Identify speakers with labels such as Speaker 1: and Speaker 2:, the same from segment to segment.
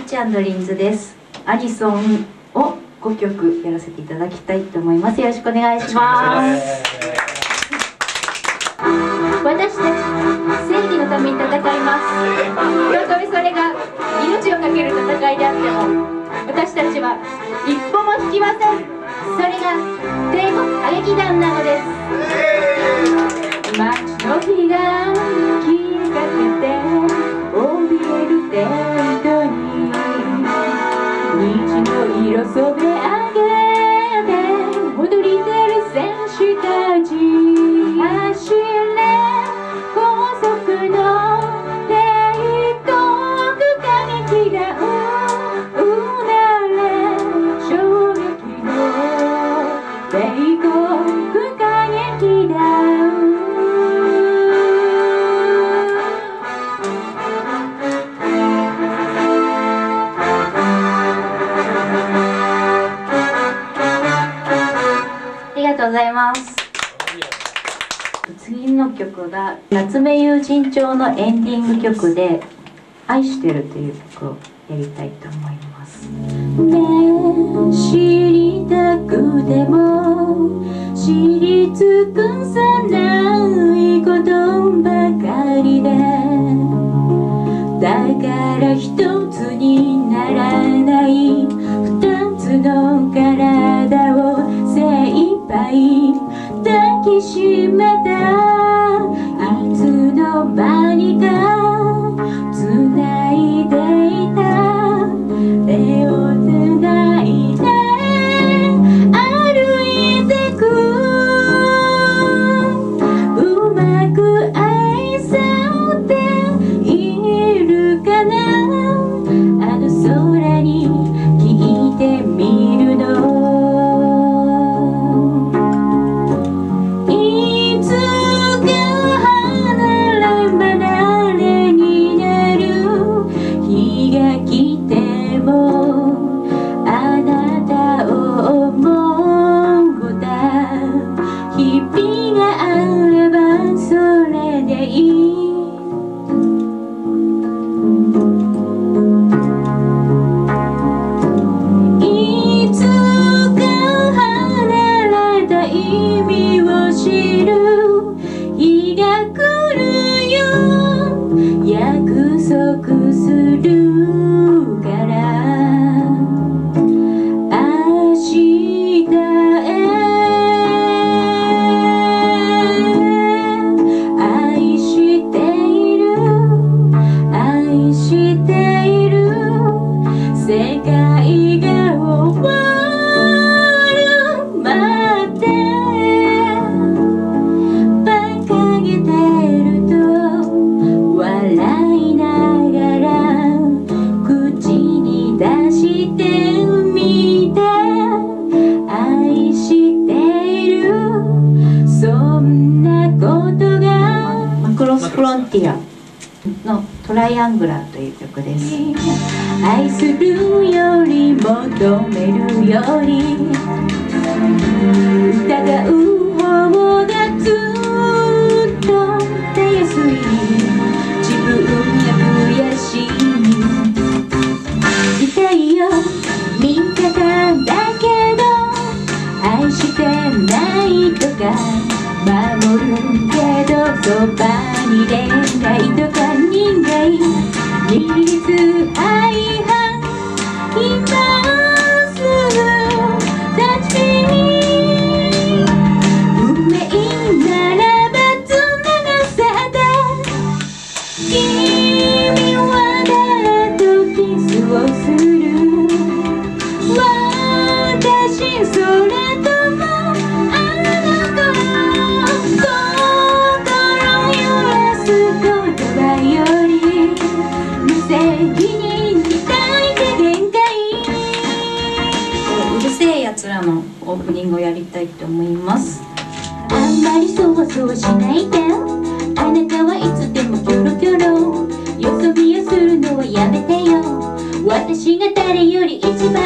Speaker 1: チ&リンズです。アニソンを5曲やらせていただきたいと思います。よろしくお願いします。私たち正義のために戦います。たとえそれが命を懸ける戦いであっても、私たちは一歩も引きません。それが帝国歌劇団なのです。街の日が消えかけて怯えるテントに虹の色染め上げて踊り出る戦士たち。走れ高速の帝国歌劇団、うなれ衝撃の帝国歌劇団。ありがとうございます。次の曲が夏目友人帳のエンディング曲で「愛してる」という曲をやりたいと思います。ねえ知りたくても知り尽くさないことばかりで、だから一つにならない二つの体を精一杯抱きしめたいつの間にか繋いでいた手を繋いで歩いてく、うまく愛されているかな、あの空に聞いてみるの。フロンティアのトライアングラーという曲です。愛するより求めるより疑う方がずっとたやすい、自分や悔しい痛いよ味方だけど愛してないとか守るけどそばに恋愛とか人間二律相反、今すぐ立ち運命ならばつながさで君は誰とキスをする、私それとものオープニングをやりたいと思います。あんまりそわそわしないで、あなたはいつでもキョロキョロ、よそ見をするのはやめてよ、私が誰より一番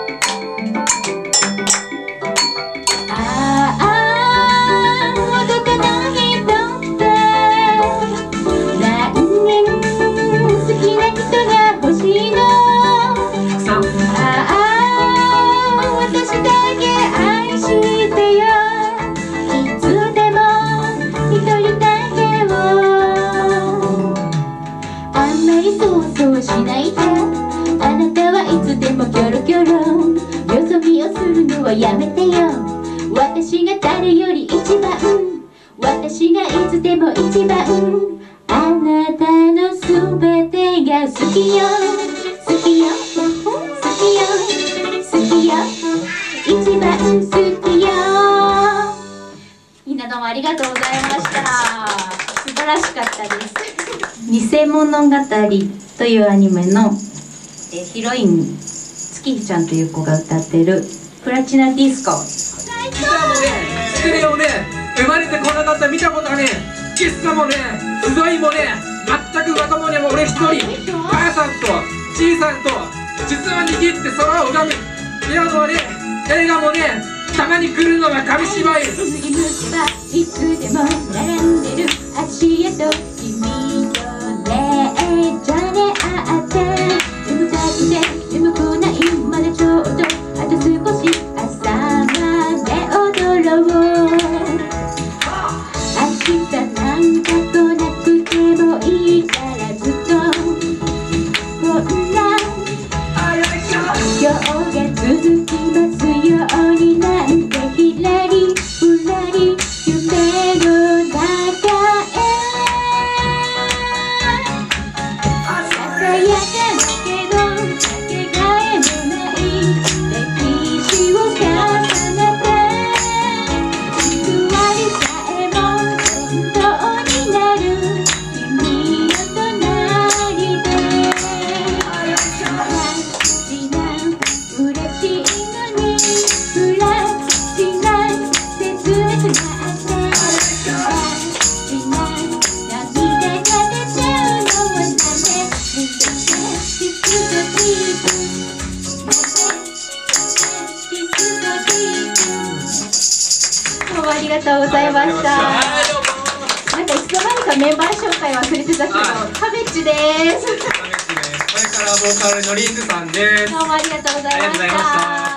Speaker 1: 男が誰より一番、私がいつでも一番、あなたのすべてが好きよ、好きよ、好きよ、好きよ、一番好きよ。みんなどうもありがとうございました。素晴らしかったです。偽物語というアニメのヒロイン月日ちゃんという子が歌ってるプラチナディスコ。
Speaker 2: ギターもね、ステレオもね、生まれてこなかった見たことがね、喫茶もね、集いもね、全くまともに俺一人、母さんとじいさんと実は握って空を拝むピアノはね、映画もね、たまに来るのが紙芝居。
Speaker 1: いつでも並んでる足跡、君とねじゃれ合って、眠たくて眠くない、まだちょうどあと少し朝まで踊ろう。明日なんか来なくてもいいからずっとこんな今日が続きますように、なんてひらりふらり夢の中へ。ささやかだけどかけがえのない歴史を重ねて、救われさえも本当になる君の隣で。嬉しいのにフラチナ切なくなって、フラチナ涙が出ちゃうのはなんで、見ててディスコディープ、ディスコディープ。どうもありがとうございました。なんかいつの間にかメンバー紹介忘れてたけど、カベッチです。
Speaker 2: これからボーカルのリンズさんです。
Speaker 1: どうもありがとうございました。